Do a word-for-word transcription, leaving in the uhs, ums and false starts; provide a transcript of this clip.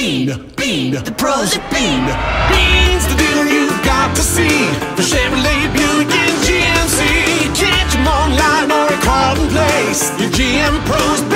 Bean, Bean, the pros at Bean. Bean's the dealer you've got to see. For Chevrolet, Buick, and G M C. Catch 'em online or at Carlton Place. Your G M Pros.